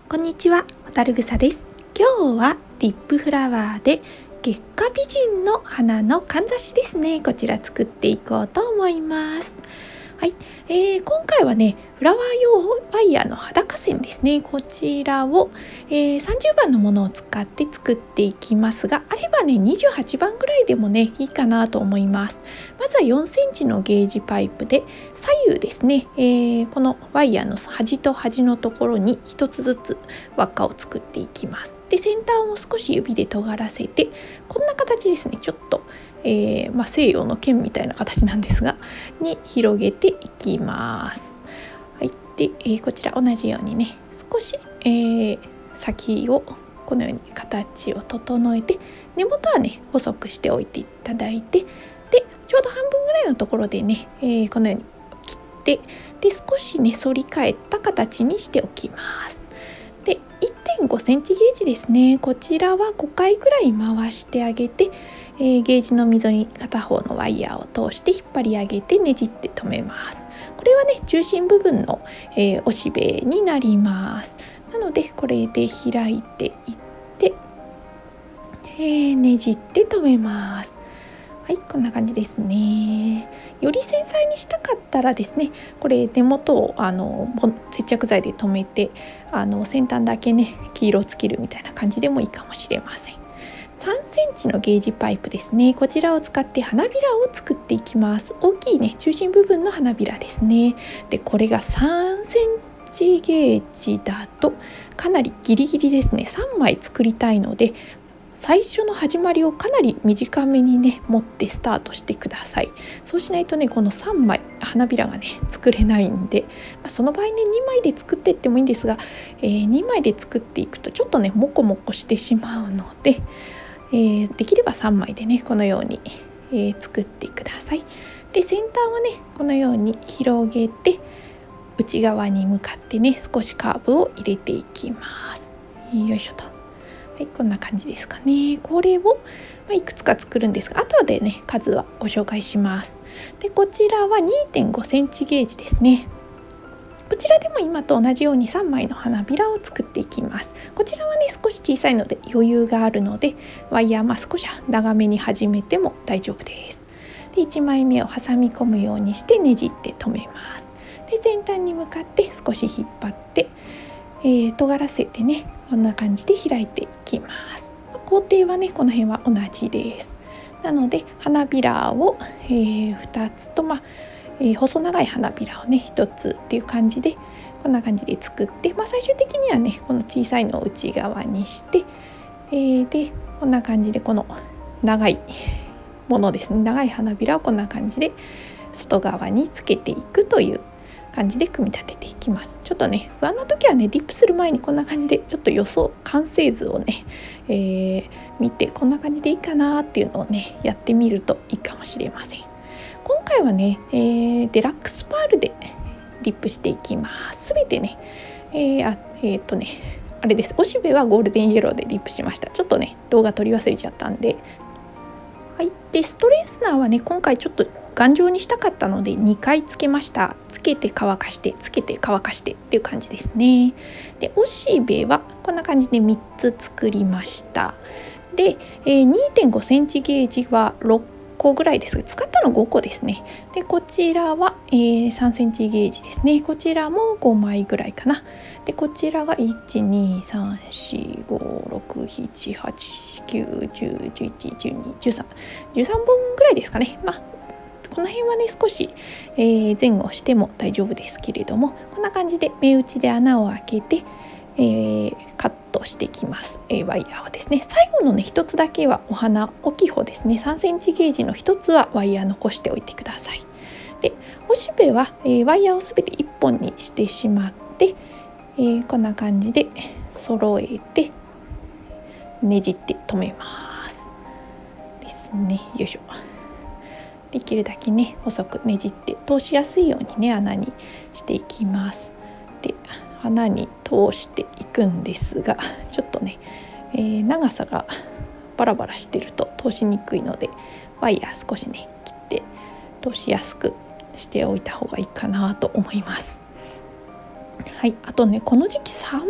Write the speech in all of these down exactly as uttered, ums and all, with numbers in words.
こんにちは、ホタルグサです。今日はディップフラワーで月下美人の花のかんざしですね。こちら作っていこうと思います。はい、えー、今回はね、フラワー用ワイヤーの裸線ですね。こちらを、えー、さんじゅうばんのものを使って作っていきますが、あればね、にじゅうはちばんぐらいでもね、いいかなと思います。まずはよんセンチのゲージパイプで左右ですね、えー、このワイヤーの端と端のところにひとつずつ輪っかを作っていきます。で、先端を少し指で尖らせて、こんな形ですね。ちょっとえーまあ、西洋の剣みたいな形なんですがに広げていきます。はい、で、えー、こちら同じようにね少し、えー、先をこのように形を整えて、根元はね細くしておいていただいて、でちょうど半分ぐらいのところでね、えー、このように切って、で少しね反り返った形にしておきます。で いってんごセンチゲージですね。こちらはごかいぐらい回してあげて、えー、ゲージの溝に片方のワイヤーを通して引っ張り上げてねじって留めます。これはね中心部分の、えー、おしべになります。なのでこれで開いていって、えー、ねじって留めます。はい、こんな感じですね。より繊細にしたかったらですね、これ根元をあの接着剤で留めて、あの先端だけね黄色をつけるみたいな感じでもいいかもしれません。さんセンチのゲージパイプですね。こちらを使って花びらを作っていきます。大きいね中心部分の花びらですね。で、これがさんセンチゲージだとかなりギリギリですね。さんまい作りたいので、最初の始まりをかなり短めにね持ってスタートしてください。そうしないとねこのさんまい花びらがね作れないんで、まあ、その場合ねにまいで作っていってもいいんですが、えー、にまいで作っていくとちょっとねモコモコしてしまうので、えー、できればさんまいでねこのように、えー、作ってください。で、先端をねこのように広げて内側に向かってね少しカーブを入れていきます。よいしょと。はい、こんな感じですかね。これを、まあ、いくつか作るんですが、後でね数はご紹介します。で、こちらは にてんごセンチゲージですね。こちらでも今と同じようにさんまいの花びらを作っていきます。こちらはね少し小さいので余裕があるので、ワイヤーまあ少し長めに始めても大丈夫です。で、いちまいめを挟み込むようにしてねじって留めます。で、先端に向かって少し引っ張って、えー、尖らせてねこんな感じで開いていきます。工程はねこの辺は同じです。なので花びらを、えー、ふたつと、まあえー、細長い花びらをねひとつっていう感じでこんな感じで作って、まあ、最終的にはねこの小さいのを内側にして、えー、でこんな感じでこの長いものですね、長い花びらをこんな感じで外側につけていくという感じで組み立てていきます。ちょっとね不安な時はねディップする前にこんな感じでちょっと予想完成図をね、えー、見てこんな感じでいいかなっていうのをねやってみるといいかもしれません。今回はね、えー、デラックスパールでディップしていきます。すべてね、えー、あえー、っとねあれです。おしべはゴールデンイエローでディップしました。ちょっとね動画撮り忘れちゃったんで。はい、でストレースナーはね今回ちょっと頑丈にしたかったのでにかいつけました。つけて乾かしてつけて乾かしてっていう感じですね。で、おしべはこんな感じでみっつ作りました。で、えー、にてんごセンチゲージはろっこぐらいですが、使ったのごこですね。で、こちらは、えー、さんセンチゲージですね。こちらもごまいぐらいかな。で、こちらがいち、に、さん、し、ご、ろく、なな、はち、きゅう、じゅう、じゅういち、じゅうに、じゅうさん、じゅうさんぼんぐらいですかね。まあこの辺はね少し、えー、前後しても大丈夫ですけれども、こんな感じで目打ちで穴を開けて、えー、カットしていきます、えー、ワイヤーをですね。最後のねひとつだけはお花大きい方ですね、さんセンチゲージのひとつはワイヤー残しておいてください。で、おしべは、えー、ワイヤーをすべていっぽんにしてしまって、えー、こんな感じで揃えてねじって留めますですね。よいしょ。できるだけね細くねじって通しやすいようにね穴にしていきます。で、穴に通していくんですが、ちょっとね、えー、長さがバラバラしてると通しにくいので、ワイヤー少しね切って通しやすくしておいた方がいいかなと思います。はい、あとねこの時期寒い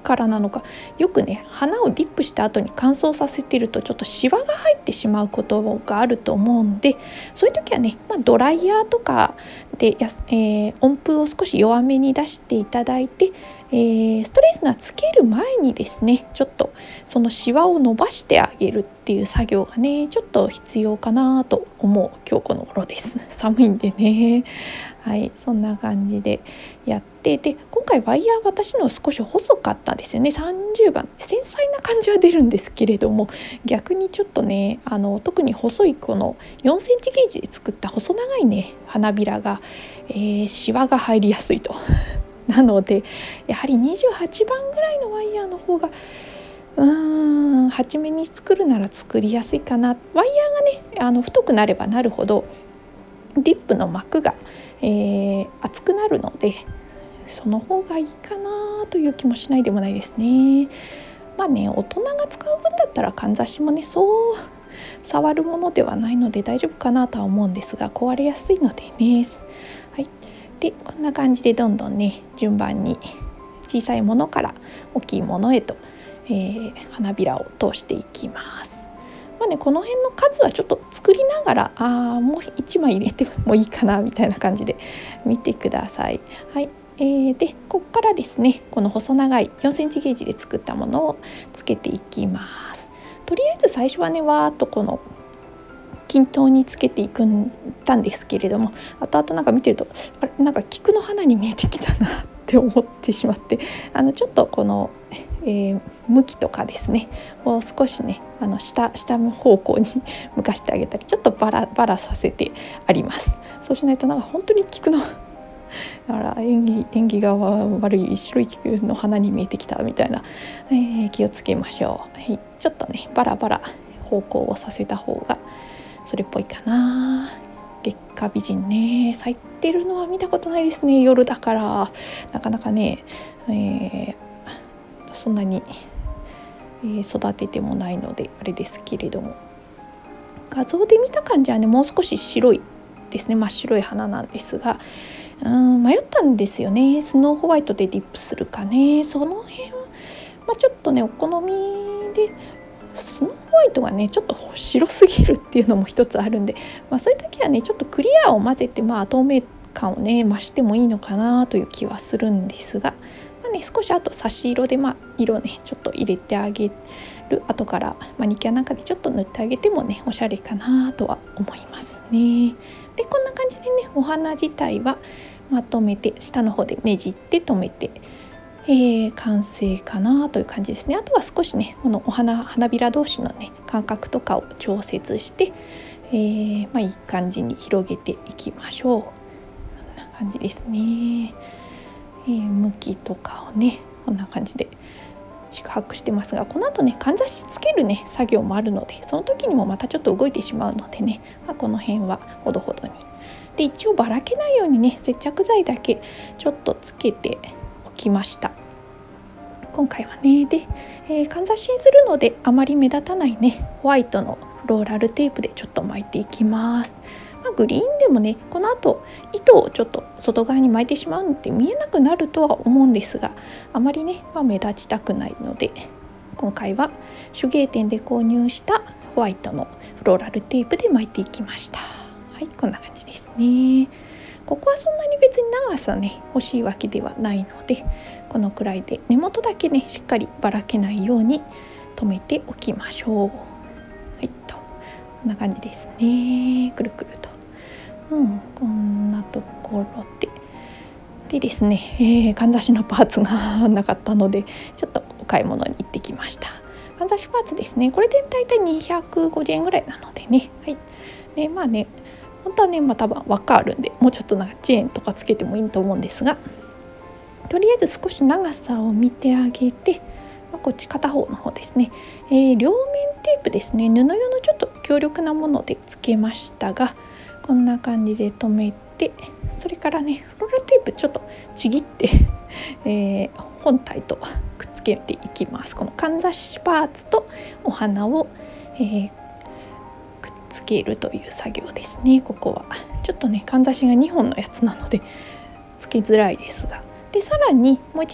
からなのか、よくね花をディップした後に乾燥させてるとちょっとシワが入ってしまうことがあると思うんで、そういう時はね、まあ、ドライヤーとかでやす、えー、温風を少し弱めに出していただいて、えー、ストレートナーつける前にですね、ちょっとそのシワを伸ばしてあげるっていう作業がねちょっと必要かなと思う今日この頃です。寒いんでね。はい、そんな感じでやって、で今回ワイヤー私の少し細かったですよね。さんじゅうばん繊細な感じは出るんですけれども、逆にちょっとねあの特に細いこのよんセンチゲージで作った細長いね花びらが、えー、シワが入りやすいとなのでやはりにじゅうはちばんぐらいのワイヤーの方がうーん初めに作るなら作りやすいかな。ワイヤーがねあの太くなればなるほどディップの膜が、えー、厚くなるので、その方がいいかなという気もしないでもないですね。まあね、大人が使う分だったらかんざしもねそう触るものではないので大丈夫かなとは思うんですが、壊れやすいのでね。はい、でこんな感じでどんどんね順番に小さいものから大きいものへと、えー、花びらを通していきます。まあね、この辺の数はちょっと作りながら、あもういちまい入れてもいいかなみたいな感じで見てください。はい、えー、でここからですねこの細長いよんセンチゲージで作ったものをつけていきます。とりあえず最初はねわーっとこの均等につけていくんたんですけれども、後々なんか見てるとあれなんか菊の花に見えてきたなって思ってしまって、あのちょっとこの、えー、向きとかですねを少しねあの下下方向に向かしてあげたり、ちょっとバラバラさせてあります。そうしないとなんか本当に菊のあら縁起縁起が悪い白い菊の花に見えてきたみたいな、えー、気をつけましょう。はい、ちょっとねバラバラ方向をさせた方がそれっぽいかな。月下美人ね咲いてるのは見たことないですね。夜だからなかなかね、えー、そんなに、えー、育ててもないのであれですけれども、画像で見た感じはねもう少し白いですね。真っ白い花なんですが、うん迷ったんですよね。スノーホワイトでディップするかね。その辺、まあ、ちょっとねお好みでスノーホワイトがねちょっと白すぎるっていうのも一つあるんで、まあ、そういう時はねちょっとクリアを混ぜて、まあ、透明感をね増してもいいのかなという気はするんですが、まあね、少しあと差し色で、まあ、色ねちょっと入れてあげる、後からマニキュアなんかでちょっと塗ってあげてもねおしゃれかなとは思いますね。でこんな感じでねお花自体はまとめて下の方でねじって留めて、えー、完成かなという感じですね。あとは少しねこのお花花びら同士のね間隔とかを調節して、えーまあ、いい感じに広げていきましょう。こんな感じですね。えー、向きとかをねこんな感じで宿泊してますが、この後ねかんざしつけるね作業もあるので、その時にもまたちょっと動いてしまうのでね、まあ、この辺はほどほどにで、一応ばらけないようにね接着剤だけちょっとつけておきました今回はね。で、えー、かんざしにするのであまり目立たないねホワイトのフローラルテープでちょっと巻いていきます。まあ、グリーンでもねこの後糸をちょっと外側に巻いてしまうので見えなくなるとは思うんですが、あまりね、まあ、目立ちたくないので今回は手芸店で購入したホワイトのフローラルテープで巻いていきました。はい、こんな感じですね。ここはそんなに別に長さね欲しいわけではないので、このくらいで根元だけねしっかりばらけないように留めておきましょう。はいと、こんな感じですね。くるくると、うん、こんなところででですね、えー、かんざしのパーツがなかったのでちょっとお買い物に行ってきました。かんざしパーツですね、これでだいたいにひゃくごじゅうえんぐらいなのでね、はい、でまあね本当はね、まあ、多分輪っかあるんでもうちょっとなんかチェーンとかつけてもいいと思うんですが、とりあえず少し長さを見てあげて、まあ、こっち片方の方ですね、えー、両面テープですね、布用のちょっと強力なものでつけましたが、こんな感じで留めて、それからねフローラルテープちょっとちぎって、えー、本体とくっつけていきます。このかんざしパーツとお花を、えーつけるという作業ですね。ここはちょっとねかんざしがにほんのやつなのでつけづらいですが、でさらにもう一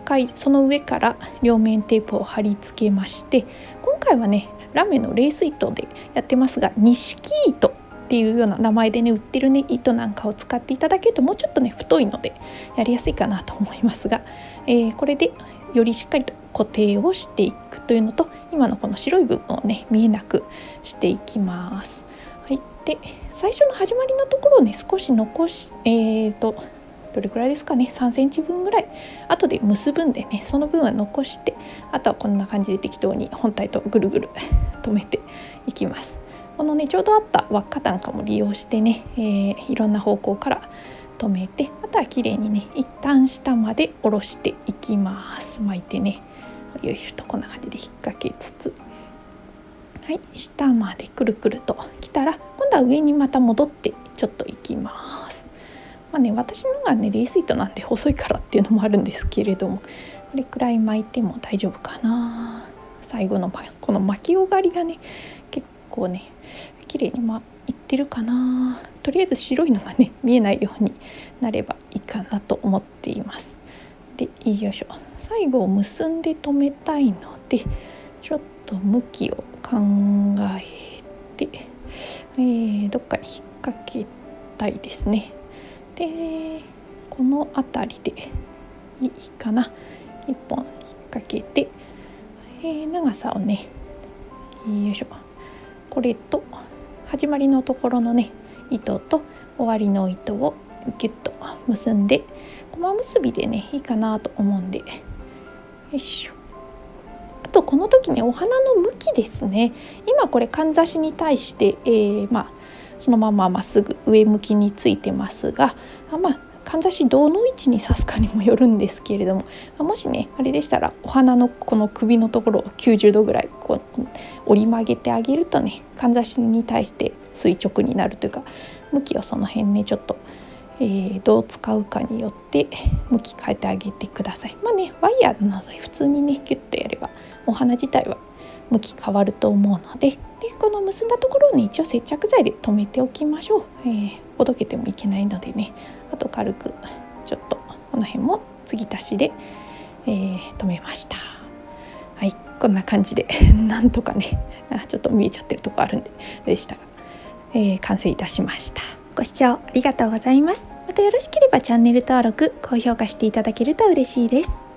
回その上から両面テープを貼り付けまして、今回はねラメのレース糸でやってますが、錦糸っていうような名前でね売ってるね糸なんかを使っていただけるともうちょっとね太いのでやりやすいかなと思いますが、えー、これでよりしっかりと固定をしていくというのと、今のこの白い部分をね見えなくしていきます。はい、で最初の始まりのところをね少し残し、えーとどれくらいですかね、さんセンチぶんぐらい後で結ぶんでね、その分は残して、あとはこんな感じで適当に本体とぐるぐる留めていきます。このねちょうどあった輪っかなんかも利用してね、えー、いろんな方向から留めて、あとは綺麗にね一旦下まで下ろしていきます。巻いてね、よいしょとこんな感じで引っ掛けつつ、はい、下までくるくるときたら、今度は上にまた戻ってちょっといきます。まあね、私のがねレース糸なんで細いからっていうのもあるんですけれども、これくらい巻いても大丈夫かな。最後のこの巻き終わりがね結構ね綺麗に巻いてるかな。とりあえず白いのがね見えないようになればいいかなと思っています。でよいしょ、最後を結んで留めたいのでちょっと向きを考えて、えー、どっかに引っ掛けたいですね。でこの辺りでいいかな、いっぽん引っ掛けて、えー、長さをねよいしょ、これと始まりのところのね糸と終わりの糸をギュッと結んで、細結びでねいいかなと思うんで、よいしょ。あとこの時ねお花の向きですね。今これかんざしに対して、えー、まあそのまままっすぐ上向きについてますが、あまあかんざしどの位置に刺すかにもよるんですけれども、もしねあれでしたらお花のこの首のところをきゅうじゅうどぐらいこう折り曲げてあげるとね、かんざしに対して垂直になるというか、向きをその辺ねちょっと、えー、どう使うかによって向き変えてあげてください。まあねワイヤーなどで普通にねキュッとやればお花自体は向き変わると思うので、でこの結んだところをね一応接着剤で留めておきましょう。えー、ほどけてもいけないのでね、あと軽くちょっとこの辺も継ぎ足しで、えー、留めました。はい、こんな感じでなんとかねちょっと見えちゃってるとこあるんででしたが、えー、完成いたしました。ご視聴ありがとうございます。またよろしければチャンネル登録、高評価していただけると嬉しいです。